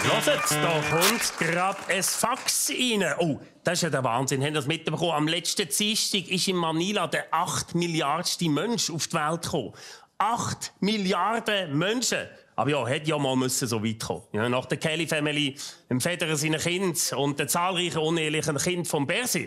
Hört, da kommt gerade ein Fax rein. Oh, das ist ja der Wahnsinn. Habt ihr das mitbekommen? Am letzten Dienstag ist in Manila der 8 Milliardste Mensch auf die Welt gekommen. 8 Milliarden Menschen. Aber ja, hätte ja mal so weit kommen. Ja, nach der Kelly Family, dem Federer seiner Kind und den zahlreichen unehelichen Kind von Bersi.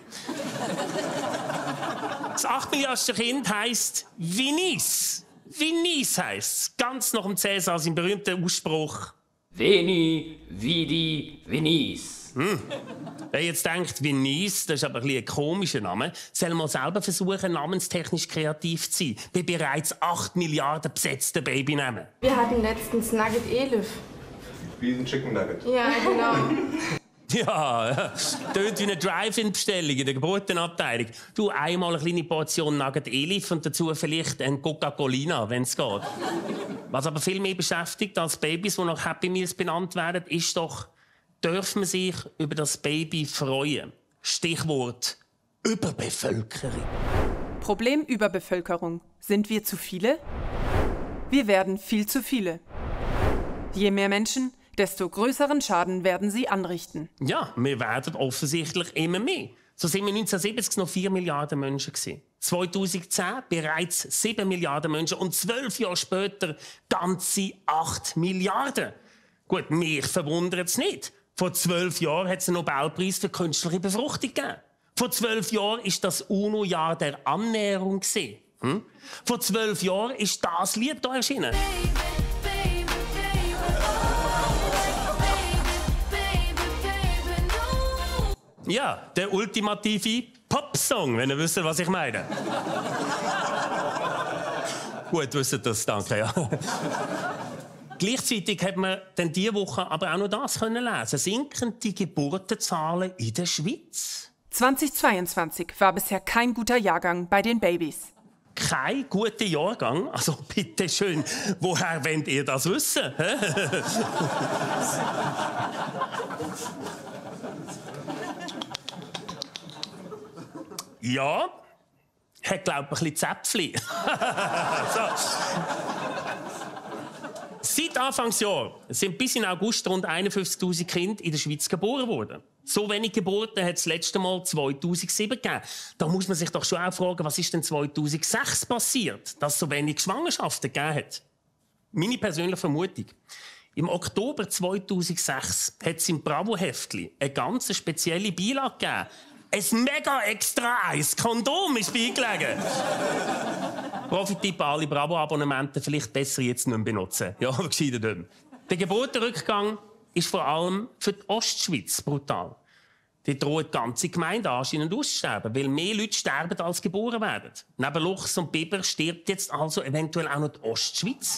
Das 8 Milliardste Kind heisst Venice. Venice heisst ganz nach dem Cäsar, sein berühmter Ausspruch. Veni, vidi, Venice. Wer jetzt denkt, Venice, das ist aber ein komischer Name, soll man selber versuchen, namenstechnisch kreativ zu sein, bei bereits 8 Milliarden besetzten Babynamen. Wir hatten letztens Nugget Elif. Wie ein Chicken Nugget. Ja, genau. Ja, tönt wie eine Drive-In-Bestellung in der Geburtenabteilung. Du, einmal eine kleine Portion Nugget Elif und dazu vielleicht ein Coca-Colina, wenn es geht. Was aber viel mehr beschäftigt als Babys, die nach Happy Meals benannt werden, ist doch, darf man sich über das Baby freuen? Stichwort Überbevölkerung. Problem Überbevölkerung. Sind wir zu viele? Wir werden viel zu viele. Je mehr Menschen, desto größeren Schaden werden sie anrichten. Ja, wir werden offensichtlich immer mehr. So sind wir 1970 noch 4 Milliarden Menschen gewesen. 2010 bereits 7 Milliarden Menschen und 12 Jahre später ganze 8 Milliarden. Gut, mich verwundert es nicht. Vor 12 Jahren hat es einen Nobelpreis für künstliche Befruchtung gegeben. Vor 12 Jahren war das UNO-Jahr der Annäherung. Vor 12 Jahren ist das Lied hier erschienen. Ja, der ultimative Popsong, wenn ihr wisst, was ich meine. Gut, wisst das, danke. Ja. Gleichzeitig hat man dann diese Woche aber auch noch das lesen. Sinken die Geburtenzahlen in der Schweiz? 2022 war bisher kein guter Jahrgang bei den Babys. Kein guter Jahrgang? Also bitte schön, woher wollt ihr das wissen? Ja, hat, glaube ich, ein bisschen Zäpfli. So. Seit Anfangsjahr sind bis in August rund 51'000 Kinder in der Schweiz geboren worden. So wenig Geburten hat es das letzte Mal 2007 gegeben. Da muss man sich doch schon auch fragen, was ist denn 2006 passiert, dass es so wenig Schwangerschaften gegeben hat. Meine persönliche Vermutung. Im Oktober 2006 hat es im Bravo-Heftli eine ganz spezielle Beilage gegeben. Ein mega extra Eis Kondom ist beigelegen. Profi-Tipp, alle Bravo-Abonnementen vielleicht besser jetzt nicht mehr benutzen. Ja, aber gescheiter nicht mehr. Der Geburtenrückgang ist vor allem für die Ostschweiz brutal. Die droht die ganze Gemeinde anscheinend auszusterben, weil mehr Leute sterben, als geboren werden. Neben Luchs und Biber stirbt jetzt also eventuell auch noch die Ostschweiz.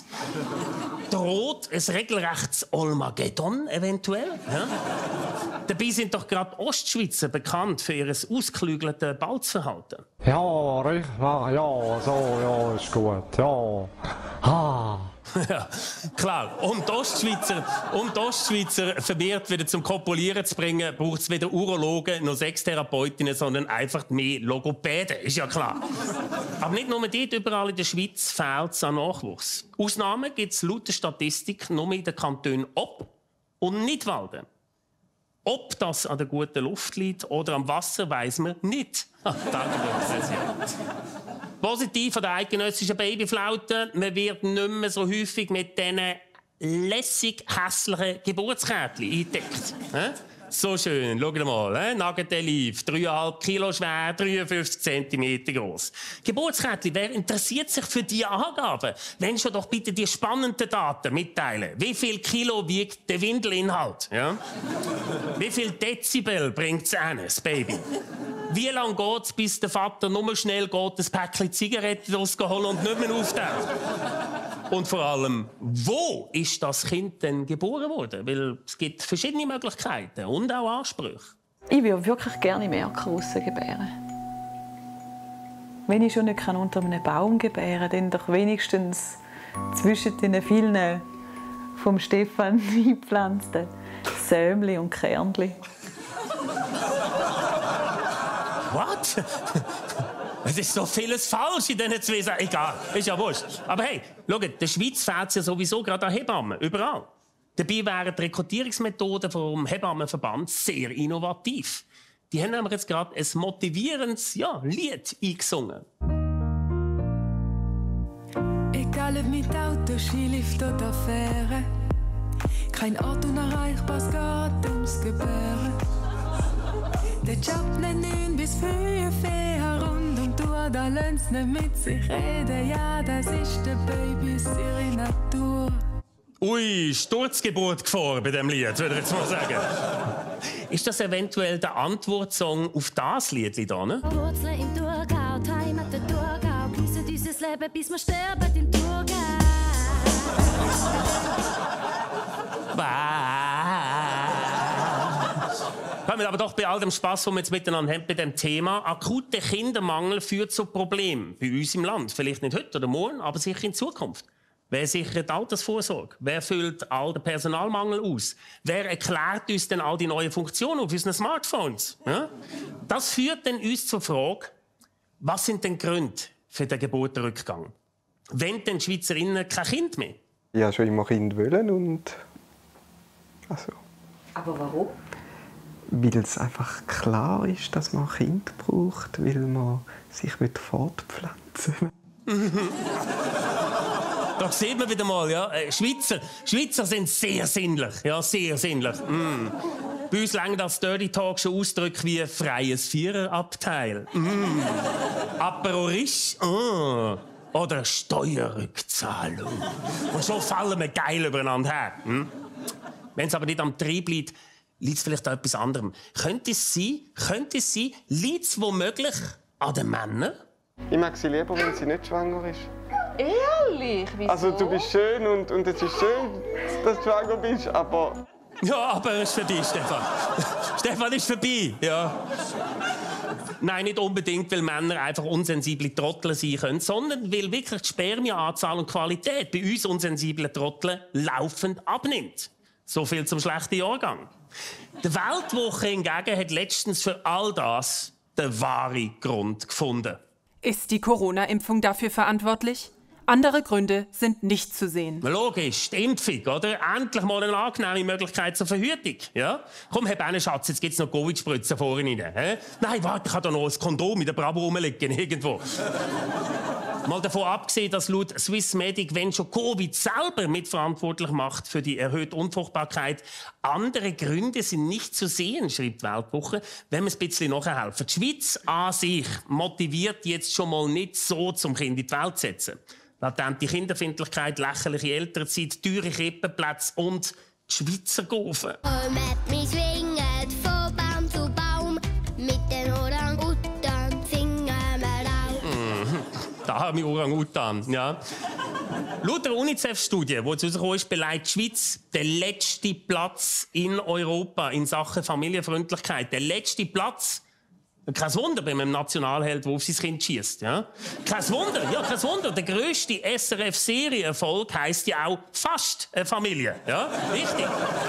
Droht ein regelrechtes Olmageddon eventuell. Ja? Dabei sind doch gerade Ostschweizer bekannt für ihr ausgeklügelte Balzverhalten. Ja, richtig, ja, so, ja, ist gut, ja. Ah. Ja, klar. Um die Ostschweizer vermehrt wieder zum Kopulieren zu bringen, braucht es weder Urologen noch Sextherapeutinnen, sondern einfach mehr Logopäden. Ist ja klar. Aber nicht nur dort, überall in der Schweiz fehlt es an Nachwuchs. Ausnahmen gibt es laut der Statistik nur in den Kantonen Ob und Nidwalden. Ob das an der guten Luft liegt oder am Wasser, weiss man nicht. Danke, Präsident. Positiv an der eidgenössischen Babyflaute, man wird nicht mehr so häufig mit diesen lässig hässlichen Geburtskärtchen eingedeckt. So schön, schaut mal, Nugget Elif, 3,5 Kilo schwer, 53 cm groß. Geburtskärtchen, wer interessiert sich für diese Angaben? Wenn schon doch bitte die spannenden Daten mitteilen. Wie viel Kilo wiegt der Windelinhalt? Ja? Wie viel Dezibel bringt es an, das Baby? Wie lange geht es, bis der Vater nur schnell geht, ein Päckchen Zigaretten rausholen und nicht mehr auftaucht? Und vor allem, wo ist das Kind denn geboren worden? Weil es gibt verschiedene Möglichkeiten und auch Ansprüche. Ich würde wirklich gerne mehr Erker gebären. Wenn ich schon nicht unter einem Baum gebären kann, dann doch wenigstens zwischen den vielen vom Stefan eingepflanzten Sämli und Kernli. Was? Es ist so vieles falsch in diesen zwei Sachen. Egal, ist ja wurscht. Aber hey, schaut, der Schweiz fehlt ja sowieso gerade an Hebammen. Überall. Dabei wären die Rekrutierungsmethoden vom Hebammenverband sehr innovativ. Die haben nämlich jetzt gerade ein motivierendes Lied eingesungen. Egal ob mit Auto, Skilift oder Fähre, kein Ort unerreichbar, es geht ums Gebären. Der Job nennt 9 bis 5 Fähr rund um die Uhr, da lönt's nicht mit sich reden. Ja, das ist der Babys ihre Natur. Ui, Sturzgeburt gefahren bei diesem Lied, würde ich jetzt mal sagen. Ist das eventuell der Antwortsong auf das Lied hier? Ne? Wurzeln im Thurgau, die Heimat der Thurgau, geniessen unser Leben, bis wir sterben in Thurgau. Kommen wir aber doch bei all dem Spass, den wir jetzt miteinander haben, bei dem Thema. Akuter Kindermangel führt zu Problemen bei uns im Land. Vielleicht nicht heute oder morgen, aber sicher in Zukunft. Wer sichert die Altersvorsorge? Wer füllt all den Personalmangel aus? Wer erklärt uns denn all die neuen Funktionen auf unseren Smartphones? Ja? Das führt dann uns zur Frage, was sind denn die Gründe für den Geburtenrückgang? Wollen denn die Schweizerinnen kein Kind mehr? Ja, schon immer Kind wollen und... Also. Aber warum? Weil es einfach klar ist, dass man ein Kind braucht, weil man sich fortpflanzen will. Da sieht man wieder mal, ja, Schweizer sind sehr sinnlich, ja, sehr sinnlich. Bei uns reichen das Dirty Talk schon Ausdrücke wie «freies Viererabteil», «Apero Riche», oder «Steuerrückzahlung». Und schon fallen wir geil übereinander her. Wenn es aber nicht am Trieb liegt, liegt es vielleicht an etwas anderem. Könnte es sein, liegt es womöglich an den Männern? Ich mag sie lieber, wenn sie nicht schwanger ist. Ehrlich? Wieso? Also du bist schön und es ist schön, dass du schwanger bist, aber... Ja, aber es ist für dich, Stefan. Stefan ist vorbei, ja. Nein, nicht unbedingt, weil Männer einfach unsensible Trottel sein können, sondern weil wirklich die Spermienanzahl und Qualität bei uns unsensiblen Trotteln laufend abnimmt. So viel zum schlechten Jahrgang. Die Weltwoche hingegen hat letztens für all das den wahren Grund gefunden. Ist die Corona-Impfung dafür verantwortlich? Andere Gründe sind nicht zu sehen. Logisch, die Impfung, oder? Endlich mal eine angenehme Möglichkeit zur Verhütung. Ja? Komm, hab einen Schatz, jetzt gibt's noch Covid-Spritzen vorne rein. Hä? Nein, warte, ich habe da noch ein Kondom in der Bravo rumliegen, irgendwo. Mal davon abgesehen, dass laut Swissmedic, wenn schon Covid selber mitverantwortlich macht für die erhöhte Unfruchtbarkeit, andere Gründe sind nicht zu sehen, schreibt die Weltwoche, wenn wir ein bisschen nachhelfen. Die Schweiz an sich motiviert jetzt schon mal nicht so, zum Kind in die Welt zu setzen. Latente Kinderfindlichkeit, lächerliche Elternzeit, teure Krippenplätze und die Schweizer Gofen. Mit mir schwingen von Baum zu Baum, mit den Orang-Utan singen wir auch. Da haben wir Orang-Utan, ja. Laut der UNICEF-Studie, die jetzt rausgekommen ist, belegt die Schweiz den letzten Platz in Europa in Sachen Familienfreundlichkeit. Der letzte Platz. Kein Wunder bei einem Nationalheld, der auf sein Kind schießt. Ja? Kein Wunder. Der grösste SRF-Serienerfolg heisst ja auch «Fast eine Familie». Ja? Richtig.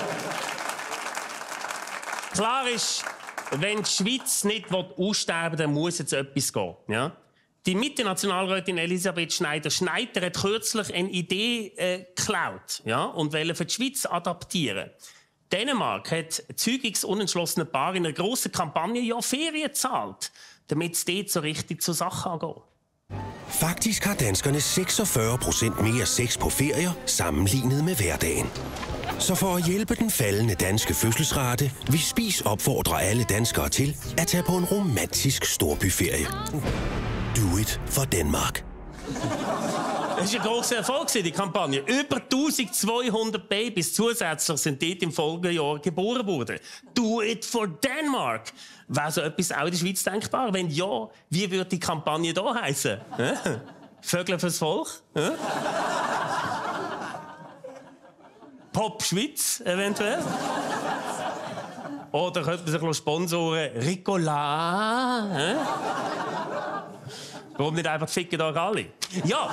Klar ist, wenn die Schweiz nicht aussterben will, dann muss jetzt etwas gehen. Ja? Die Mitte-Nationalrätin Elisabeth Schneider hat kürzlich eine Idee geklaut, ja? Und wollte für die Schweiz adaptieren. Dänemark hat zeugungsunentschlossene Paare in einer grossen Kampagne Ferien gezahlt, damit es dort so richtig zur Sache angeht. Faktisk har danskerne 46% mere sex på ferier sammenlignet med hverdagen. Så for at hjælpe den faldende danske fødselsrate, vil Spis opfordre alle danskere til at tage på en romantisk storbyferie. Do it for Denmark. Es war ein grosser Erfolg, die Kampagne. Über 1200 Babys zusätzlich sind dort im Folgejahr geboren worden. Do it for Denmark. Wäre so etwas auch in der Schweiz denkbar? Wenn ja, wie würde die Kampagne hier heissen? Vögel fürs Volk? Pop Schweiz, eventuell? Oder könnte man sich sponsoren? Ricola? Warum nicht einfach ficken da alle? Ja!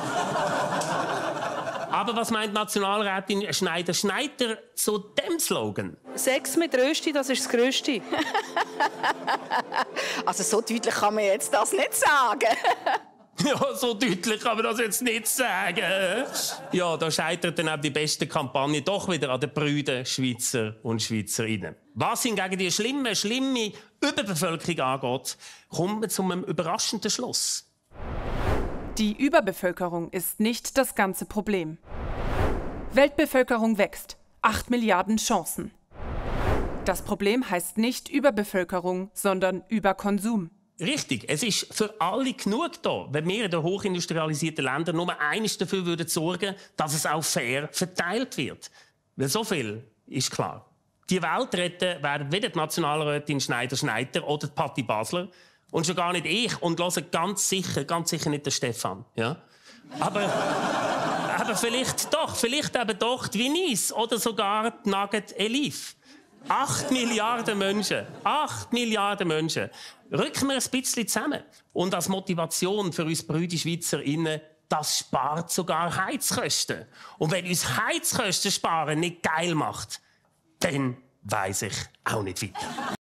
Aber was meint Nationalrätin Schneider zu dem Slogan? Sex mit Rösti, das ist das Größte. Also so deutlich kann man jetzt das nicht sagen. Ja, so deutlich kann man das jetzt nicht sagen. Ja, da scheitert dann auch die beste Kampagne doch wieder an den Brüdern Schweizer und Schweizerinnen. Was hingegen die schlimme Überbevölkerung angeht, kommen wir zu einem überraschenden Schluss. Die Überbevölkerung ist nicht das ganze Problem. Weltbevölkerung wächst. 8 Milliarden Chancen. Das Problem heißt nicht Überbevölkerung, sondern Überkonsum. Richtig, es ist für alle genug da, wenn wir in den hochindustrialisierten Ländern nur eines dafür würden sorgen, dass es auch fair verteilt wird. Weil so viel ist klar. Die Welt retten werden weder die Nationalrätin Schneider oder die Patti Basler und schon gar nicht ich und hören ganz sicher nicht den Stefan. Ja? Aber vielleicht eben doch die Venice oder sogar die Nugget Elif. 8 Milliarden Menschen. 8 Milliarden Menschen. Rücken wir ein bisschen zusammen. Und als Motivation für uns Brüder SchweizerInnen, das spart sogar Heizkosten. Und wenn uns Heizkosten sparen nicht geil macht, dann weiss ich auch nicht weiter.